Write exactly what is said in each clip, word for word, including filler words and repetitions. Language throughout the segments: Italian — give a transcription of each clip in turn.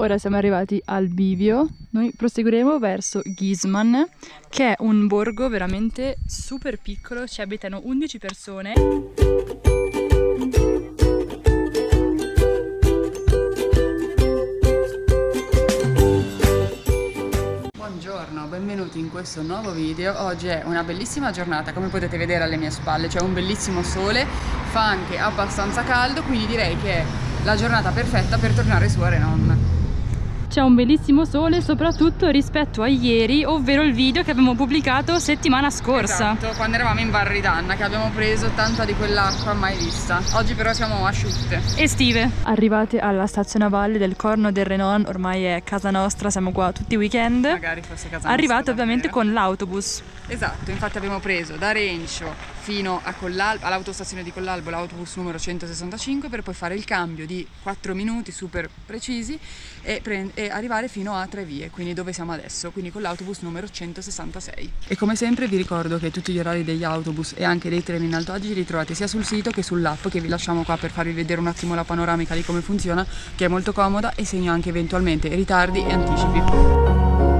Ora siamo arrivati al bivio, noi proseguiremo verso Gizman, che è un borgo veramente super piccolo, ci abitano undici persone. Buongiorno, benvenuti in questo nuovo video. Oggi è una bellissima giornata, come potete vedere alle mie spalle c'è un bellissimo sole, fa anche abbastanza caldo, quindi direi che è la giornata perfetta per tornare su a Renon. C'è un bellissimo sole soprattutto rispetto a ieri, ovvero il video che abbiamo pubblicato settimana scorsa. Esatto, quando eravamo in Val Ridanna, che abbiamo preso tanta di quell'acqua mai vista. Oggi però siamo asciutte. Estive. Arrivate alla stazione a valle del Corno del Renon, ormai è casa nostra, siamo qua tutti i weekend. Magari fosse casa nostra. Arrivate ovviamente con l'autobus. Esatto, infatti abbiamo preso da Rencio fino a Collalbo, all'autostazione di Collalbo, l'autobus numero centosessantacinque, per poi fare il cambio di quattro minuti super precisi e, e arrivare fino a Tre Vie, quindi dove siamo adesso, quindi con l'autobus numero centosessantasei. E come sempre vi ricordo che tutti gli orari degli autobus e anche dei treni in Alto Adige li trovate sia sul sito che sull'app, che vi lasciamo qua per farvi vedere un attimo la panoramica di come funziona, che è molto comoda e segna anche eventualmente ritardi e anticipi.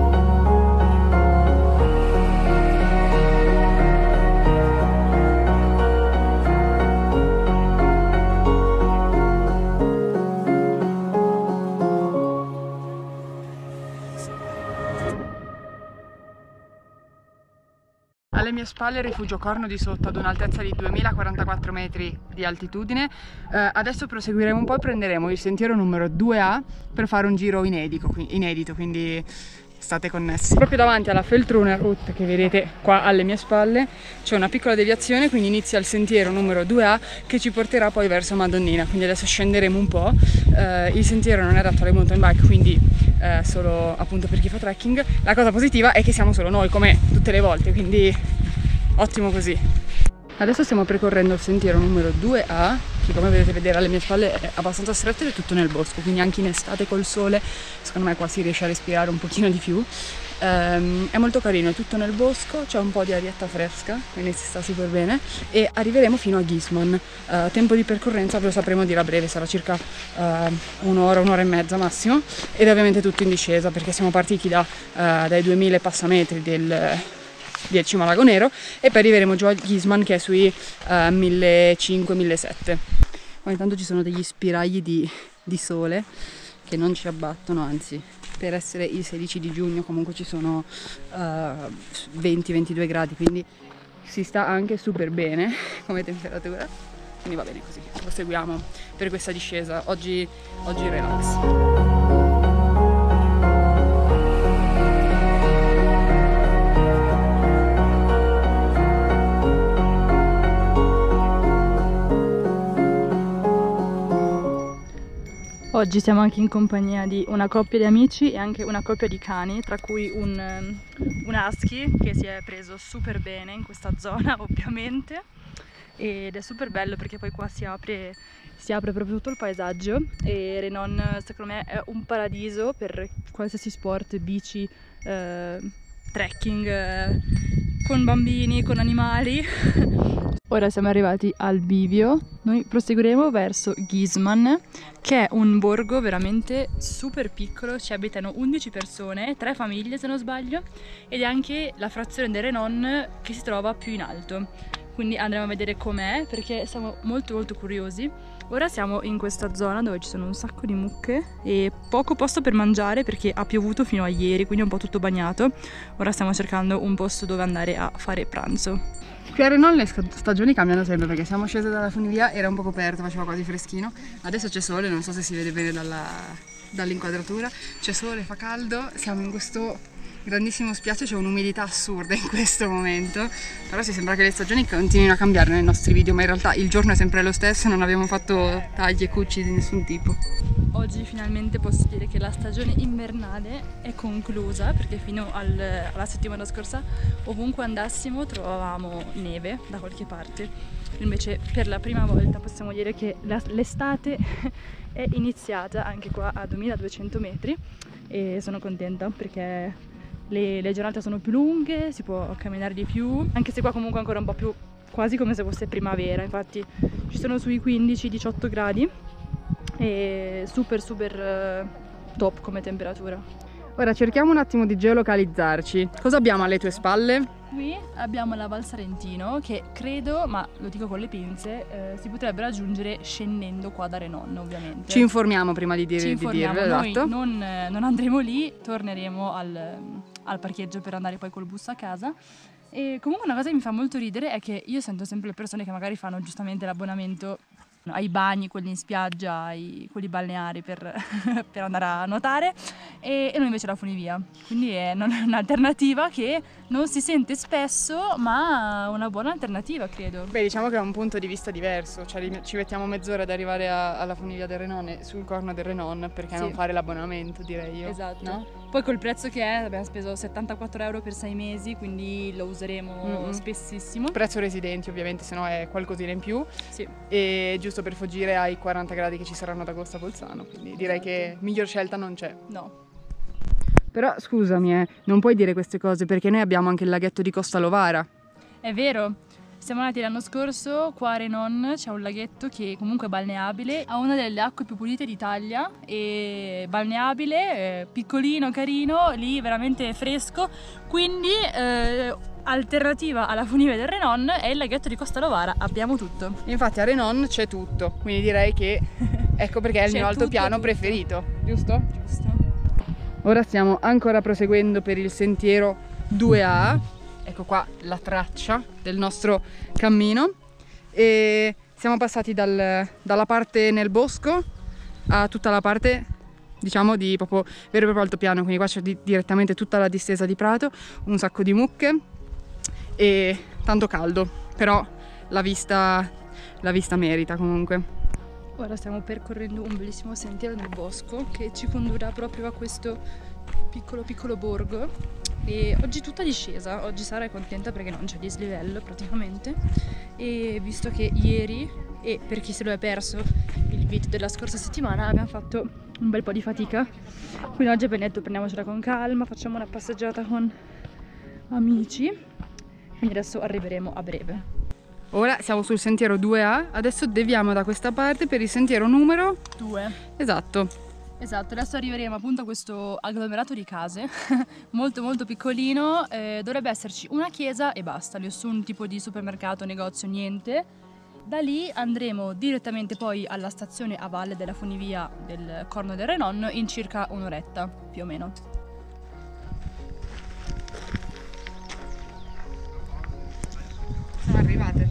Alle mie spalle il rifugio Corno di Sotto ad un'altezza di duemilaquarantaquattro metri di altitudine. Eh, adesso proseguiremo un po' e prenderemo il sentiero numero due A per fare un giro inedito, inedito, quindi state connessi. Proprio davanti alla Feldtruner Route, che vedete qua alle mie spalle, c'è una piccola deviazione, quindi inizia il sentiero numero due A che ci porterà poi verso Madonnina, quindi adesso scenderemo un po'. Eh, il sentiero non è adatto alle mountain bike, quindi Eh, solo appunto per chi fa trekking. La cosa positiva è che siamo solo noi, come tutte le volte, quindi ottimo così. Adesso stiamo percorrendo il sentiero numero due A, che come potete vedere alle mie spalle è abbastanza stretto ed è tutto nel bosco, quindi anche in estate col sole secondo me qua si riesce a respirare un pochino di più. Um, è molto carino, è tutto nel bosco, c'è un po' di arietta fresca, quindi si sta super bene, e arriveremo fino a Gizman. Uh, tempo di percorrenza ve lo sapremo dire a breve, sarà circa uh, un'ora, un'ora e mezza massimo, ed è ovviamente tutto in discesa perché siamo partiti da, uh, dai duemila passametri del, del Cima Lago Nero e poi arriveremo giù a Gizman, che è sui uh, millecinquecento millesettecento. Poi intanto ci sono degli spiragli di, di sole che non ci abbattono, anzi per essere il sedici di giugno comunque ci sono uh, venti ventidue gradi, quindi si sta anche super bene come temperatura, quindi va bene così. Proseguiamo per questa discesa, oggi, oggi relax. Oggi siamo anche in compagnia di una coppia di amici e anche una coppia di cani, tra cui un, un husky che si è preso super bene in questa zona ovviamente, ed è super bello perché poi qua si apre, si apre proprio tutto il paesaggio, e Renon secondo me è un paradiso per qualsiasi sport, bici, eh, trekking, eh, con bambini, con animali. Ora siamo arrivati al bivio, noi proseguiremo verso Gizman, che è un borgo veramente super piccolo, ci abitano undici persone, tre famiglie se non sbaglio, ed è anche la frazione del Renon che si trova più in alto, quindi andremo a vedere com'è perché siamo molto molto curiosi. Ora siamo in questa zona dove ci sono un sacco di mucche e poco posto per mangiare perché ha piovuto fino a ieri, quindi è un po' tutto bagnato. Ora stiamo cercando un posto dove andare a fare pranzo. Qui a Renon le stagioni cambiano sempre, perché siamo scese dalla funivia, era un po' coperto, faceva quasi freschino, adesso c'è sole, non so se si vede bene dall'inquadratura, c'è sole, fa caldo, siamo in questo grandissimo spiazzo, c'è un'umidità assurda in questo momento, però si sembra che le stagioni continuino a cambiare nei nostri video, ma in realtà il giorno è sempre lo stesso, non abbiamo fatto tagli e cucci di nessun tipo. Oggi finalmente posso dire che la stagione invernale è conclusa, perché fino al, alla settimana scorsa ovunque andassimo trovavamo neve da qualche parte. Invece per la prima volta possiamo dire che l'estate è iniziata anche qua a duemiladuecento metri, e sono contenta perché le, le giornate sono più lunghe, si può camminare di più, anche se qua comunque ancora un po' più, quasi come se fosse primavera, infatti ci sono sui quindici diciotto gradi e super super top come temperatura. Ora cerchiamo un attimo di geolocalizzarci. Cosa abbiamo alle tue spalle? Qui abbiamo la Val Sarentino che credo, ma lo dico con le pinze, eh, si potrebbe raggiungere scendendo qua da Renon ovviamente. Ci informiamo prima di, dire, Ci informiamo. di dirlo, Noi esatto. non, non andremo lì, torneremo al, al parcheggio per andare poi col bus a casa. E comunque una cosa che mi fa molto ridere è che io sento sempre le persone che magari fanno giustamente l'abbonamento ai bagni, quelli in spiaggia, ai, quelli balneari per, per andare a nuotare, e, e noi invece la funivia. Quindi è non è un'alternativa che non si sente spesso, ma una buona alternativa, credo. Beh, diciamo che è un punto di vista diverso, cioè ci mettiamo mezz'ora ad arrivare a, alla funivia del Renon e sul corno del Renon, perché Sì. non fare l'abbonamento, direi io. Esatto. No? Poi col prezzo che è abbiamo speso settantaquattro euro per sei mesi, quindi lo useremo Mm-mm. spessissimo. Prezzo residenti ovviamente, se no è qualcosina in più. Sì. E giusto per fuggire ai quaranta gradi che ci saranno ad agosto a Bolzano, quindi direi Esatto. che miglior scelta non c'è. No. Però scusami, eh, non puoi dire queste cose perché noi abbiamo anche il laghetto di Costa Lovara. È vero. Siamo andati l'anno scorso, qua a Renon c'è un laghetto che comunque è balneabile, ha una delle acque più pulite d'Italia e balneabile, eh, piccolino, carino, lì veramente fresco, quindi eh, alternativa alla funivia del Renon è il laghetto di Costa Lovara, abbiamo tutto. Infatti a Renon c'è tutto, quindi direi che ecco perché è il C'è mio tutto, altopiano tutto. preferito, giusto? Giusto. Ora stiamo ancora proseguendo per il sentiero due A, ecco qua la traccia del nostro cammino, e siamo passati dal, dalla parte nel bosco a tutta la parte, diciamo, di proprio vero e proprio altopiano, quindi qua c'è di, direttamente tutta la distesa di prato, un sacco di mucche e tanto caldo, però la vista, la vista merita comunque. Ora stiamo percorrendo un bellissimo sentiero nel bosco che ci condurrà proprio a questo piccolo piccolo borgo, e oggi è tutta discesa, oggi Sara è contenta perché non c'è dislivello praticamente, e visto che ieri, e per chi se lo è perso il video della scorsa settimana, abbiamo fatto un bel po' di fatica, quindi oggi abbiamo detto prendiamocela con calma, facciamo una passeggiata con amici, quindi adesso arriveremo a breve. Ora siamo sul sentiero due A, adesso deviamo da questa parte per il sentiero numero Due. esatto. Esatto, adesso arriveremo appunto a questo agglomerato di case molto molto piccolino, eh, dovrebbe esserci una chiesa e basta, nessun tipo di supermercato, negozio, niente. Da lì andremo direttamente poi alla stazione a valle della funivia del Corno del Renon in circa un'oretta, più o meno. Siamo arrivate.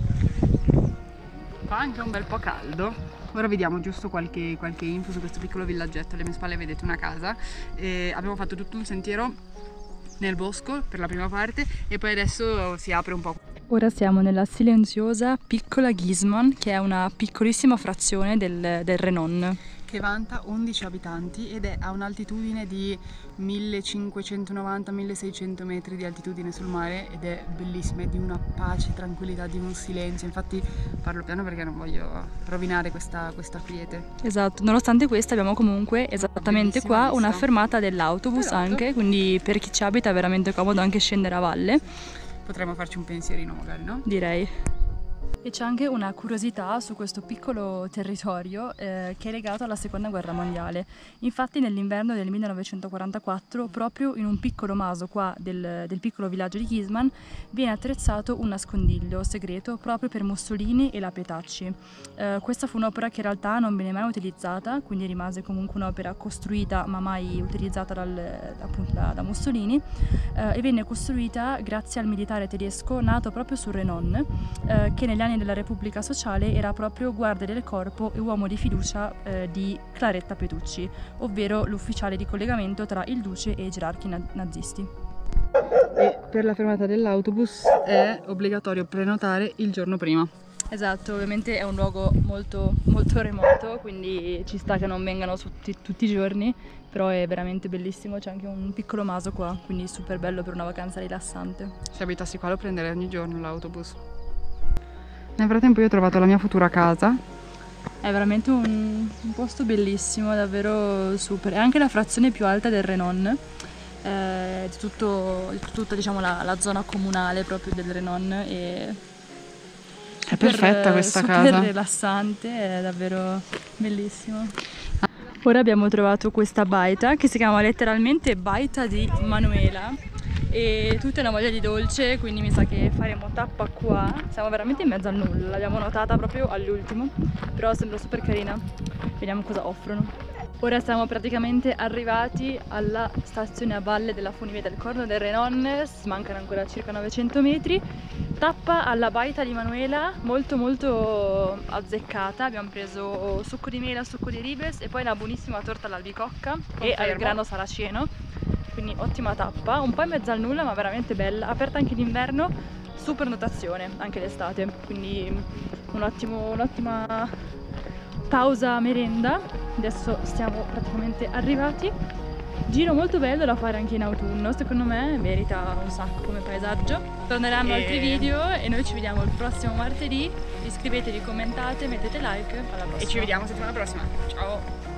Fa anche un bel po' caldo. Ora vediamo giusto qualche, qualche info su questo piccolo villaggetto. Alle mie spalle vedete una casa. E abbiamo fatto tutto un sentiero nel bosco per la prima parte e poi adesso si apre un po'. Ora siamo nella silenziosa piccola Ghisman, che è una piccolissima frazione del, del Renon. Che vanta undici abitanti ed è a un'altitudine di millecinquecentonovanta milleseicento metri di altitudine sul mare, ed è bellissima, è di una pace, tranquillità, di un silenzio. Infatti parlo piano perché non voglio rovinare questa, questa quiete. Esatto, nonostante questo abbiamo comunque esattamente Bellissima qua vista. una fermata dell'autobus Esatto. anche, quindi per chi ci abita è veramente comodo anche scendere a valle, Potremmo farci un pensierino magari, no? direi. E c'è anche una curiosità su questo piccolo territorio eh, che è legato alla seconda guerra mondiale. Infatti nell'inverno del millenovecentoquarantaquattro, proprio in un piccolo maso qua del, del piccolo villaggio di Ghisman, viene attrezzato un nascondiglio segreto proprio per Mussolini e la Petacci. Eh, questa fu un'opera che in realtà non viene mai utilizzata, quindi rimase comunque un'opera costruita ma mai utilizzata dal, appunto da, da Mussolini, eh, e venne costruita grazie al militare tedesco nato proprio su Renon, eh, che negli anni della Repubblica Sociale era proprio guardia del corpo e uomo di fiducia eh, di Claretta Petrucci, ovvero l'ufficiale di collegamento tra il duce e i gerarchi na- nazisti. E per la fermata dell'autobus è obbligatorio prenotare il giorno prima. Esatto, ovviamente è un luogo molto, molto remoto, quindi ci sta che non vengano tutti, tutti i giorni, però è veramente bellissimo, c'è anche un piccolo maso qua, quindi super bello per una vacanza rilassante. Se abitassi qua lo prenderei ogni giorno l'autobus. Nel frattempo io ho trovato la mia futura casa. È veramente un, un posto bellissimo, davvero super. È anche la frazione più alta del Renon, eh, di, tutto, di tutta diciamo, la, la zona comunale proprio del Renon. E È perfetta questa super casa. rilassante, è davvero bellissimo. Ora abbiamo trovato questa baita che si chiama letteralmente Baita di Manuela e tutta una voglia di dolce, quindi mi sa che faremo tappa qua. Siamo veramente in mezzo al nulla, l'abbiamo notata proprio all'ultimo, però sembra super carina. Vediamo cosa offrono. Ora siamo praticamente arrivati alla stazione a valle della funivia del Corno del Renonnes, mancano ancora circa novecento metri. Tappa alla Baita di Manuela, molto molto azzeccata. Abbiamo preso succo di mela, succo di ribes e poi una buonissima torta all'albicocca e al grano saraceno, quindi ottima tappa, un po' in mezzo al nulla ma veramente bella, aperta anche d'inverno, super notazione anche d'estate, quindi un ottimo, un'ottima pausa merenda. Adesso siamo praticamente arrivati. Giro molto bello da fare anche in autunno, secondo me merita un sacco come paesaggio. Torneranno e... altri video e noi ci vediamo il prossimo martedì. Iscrivetevi, commentate, mettete like, alla prossima. E ci vediamo settimana prossima. Ciao!